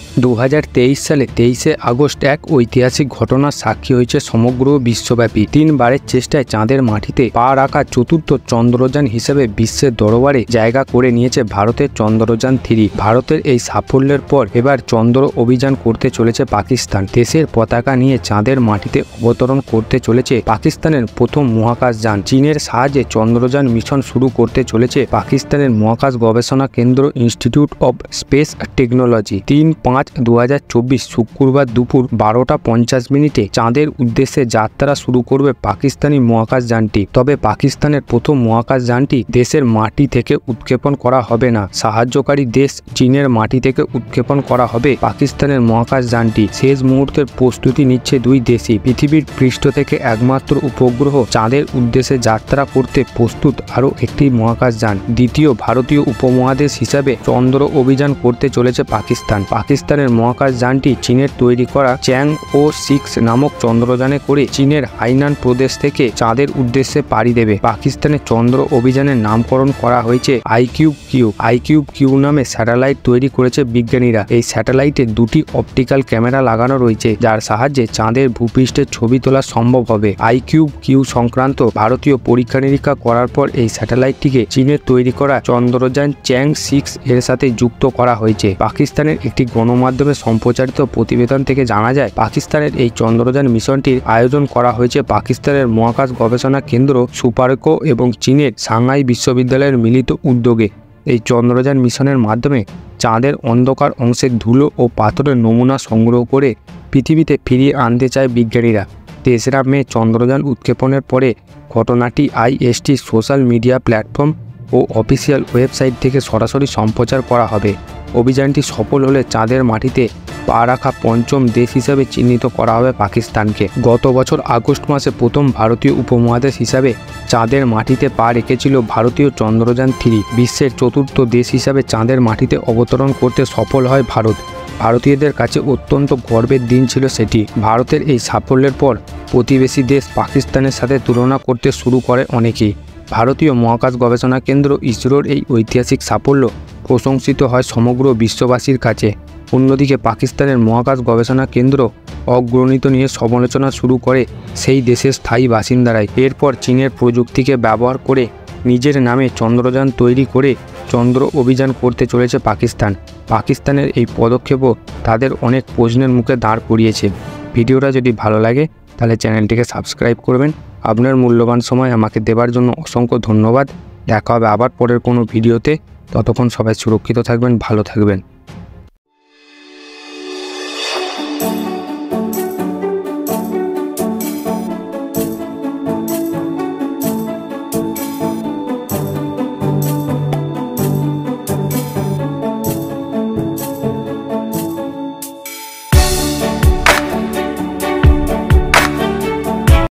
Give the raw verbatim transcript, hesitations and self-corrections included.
দু হাজার তেইশ সালে তেইশে আগস্ট এক ঐতিহাসিক ঘটনার সাক্ষী হয়েছে সমগ্র বিশ্বব্যাপী। তিনবারের চেষ্টায় চাঁদের মাটিতে পা রাখা চতুর্থ চন্দ্রযান হিসেবে বিশ্বের দরবারে জায়গা করে নিয়েছে ভারতের চন্দ্রযান থ্রি। ভারতের এই সাফল্যের পর এবার চন্দ্র অভিযান করতে চলেছে পাকিস্তান। দেশের পতাকা নিয়ে চাঁদের মাটিতে অবতরণ করতে চলেছে পাকিস্তানের প্রথম মহাকাশযান। চীনের সাহায্যে চন্দ্রযান মিশন শুরু করতে চলেছে পাকিস্তানের মহাকাশ গবেষণা কেন্দ্র ইনস্টিটিউট অব স্পেস টেকনোলজি। তিন পাঁচ দু হাজার চব্বিশ শুক্রবার দুপুর বারোটা পঞ্চাশ মিনিটে চাঁদের উদ্দেশ্যে যাত্রা শুরু করবে পাকিস্তানি মহাকাশযানটি। তবে পাকিস্তানের প্রথম মহাকাশযানটি দেশের মাটি থেকে উৎক্ষেপণ করা হবে না। সাহায্যকারী দেশ চীনের মাটি থেকে উৎক্ষেপণ করা হবে পাকিস্তানের মহাকাশযানটি। শেষ মুহূর্তের প্রস্তুতি নিচ্ছে দুই দেশই। পৃথিবীর পৃষ্ঠ থেকে একমাত্র উপগ্রহ চাঁদের উদ্দেশ্যে যাত্রা করতে প্রস্তুত আরও একটি মহাকাশযান। দ্বিতীয় ভারতীয় উপমহাদেশ হিসাবে চন্দ্র অভিযান করতে চলেছে পাকিস্তান। পাকিস্তানের মহাকাশযানটি চীনের তৈরি করা চ্যাং ও সিক্স নামক চন্দ্রযানে করে চীনের হাইনান প্রদেশ থেকে চাঁদের উদ্দেশ্যে পাড়ি দেবে। পাকিস্তানের চন্দ্র অভিযানের নামকরণ করা হয়েছে আইকিউব কিউ। আইকিউব কিউ নামে স্যাটেলাইট তৈরি করেছে বিজ্ঞানীরা। এই স্যাটেলাইটে দুটি অপটিক্যাল ক্যামেরা লাগানো রয়েছে, যার সাহায্যে চাঁদের ভূপৃষ্ঠের ছবি তোলা সম্ভব হবে। আইকিউব কিউ সংক্রান্ত ভারতীয় পরীক্ষা নিরীক্ষা করার পর এই স্যাটেলাইটটিকে চীনের তৈরি করা চন্দ্রযান চ্যাং সিক্স এর সাথে যুক্ত করা হয়েছে। পাকিস্তানের একটি গণমাধ্যমে সম্প্রচারিত প্রতিবেদন থেকে জানা যায়, পাকিস্তানের এই চন্দ্রযান মিশনটির আয়োজন করা হয়েছে পাকিস্তানের মহাকাশ গবেষণা কেন্দ্র সুপারকো এবং চীনের সাংহাই বিশ্ববিদ্যালয়ের মিলিত উদ্যোগে। এই চন্দ্রযান মিশনের মাধ্যমে চাঁদের অন্ধকার অংশের ধুলো ও পাথরের নমুনা সংগ্রহ করে পৃথিবীতে ফিরিয়ে আনতে চায় বিজ্ঞানীরা। তেসরা মে চন্দ্রযান উৎক্ষেপণের পরে ঘটনাটি আইএসটি সোশ্যাল মিডিয়া প্ল্যাটফর্ম ও অফিসিয়াল ওয়েবসাইট থেকে সরাসরি সম্প্রচার করা হবে। অভিযানটি সফল হলে চাঁদের মাটিতে পা রাখা পঞ্চম দেশ হিসাবে চিহ্নিত করা হবে পাকিস্তানকে। গত বছর আগস্ট মাসে প্রথম ভারতীয় উপমহাদেশ হিসাবে চাঁদের মাটিতে পা রেখেছিল ভারতীয় চন্দ্রযান থ্রি। বিশ্বের চতুর্থ দেশ হিসাবে চাঁদের মাটিতে অবতরণ করতে সফল হয় ভারত। ভারতীয়দের কাছে অত্যন্ত গর্বের দিন ছিল সেটি। ভারতের এই সাফল্যের পর প্রতিবেশী দেশ পাকিস্তানের সাথে তুলনা করতে শুরু করে অনেকেই। ভারতীয় মহাকাশ গবেষণা কেন্দ্র ইসরোর এই ঐতিহাসিক সাফল্য প্রশংসিত হয় সমগ্র বিশ্ববাসীর কাছে। অন্যদিকে পাকিস্তানের মহাকাশ গবেষণা কেন্দ্র অগ্রণিত নিয়ে সমালোচনা শুরু করে সেই দেশের স্থায়ী বাসিন্দারাই। এরপর চীনের প্রযুক্তিকে ব্যবহার করে নিজের নামে চন্দ্রযান তৈরি করে চন্দ্র অভিযান করতে চলেছে পাকিস্তান। পাকিস্তানের এই পদক্ষেপও তাদের অনেক প্রশ্নের মুখে দাঁড় করিয়েছে। ভিডিওটা যদি ভালো লাগে তাহলে চ্যানেলটিকে সাবস্ক্রাইব করবেন। আপনার মূল্যবান সময় আমাকে দেওয়ার জন্য অসংখ্য ধন্যবাদ। দেখা হবে আবার পরের কোনো ভিডিওতে। ততক্ষণ সবাই সুরক্ষিত থাকবেন, ভালো থাকবেন।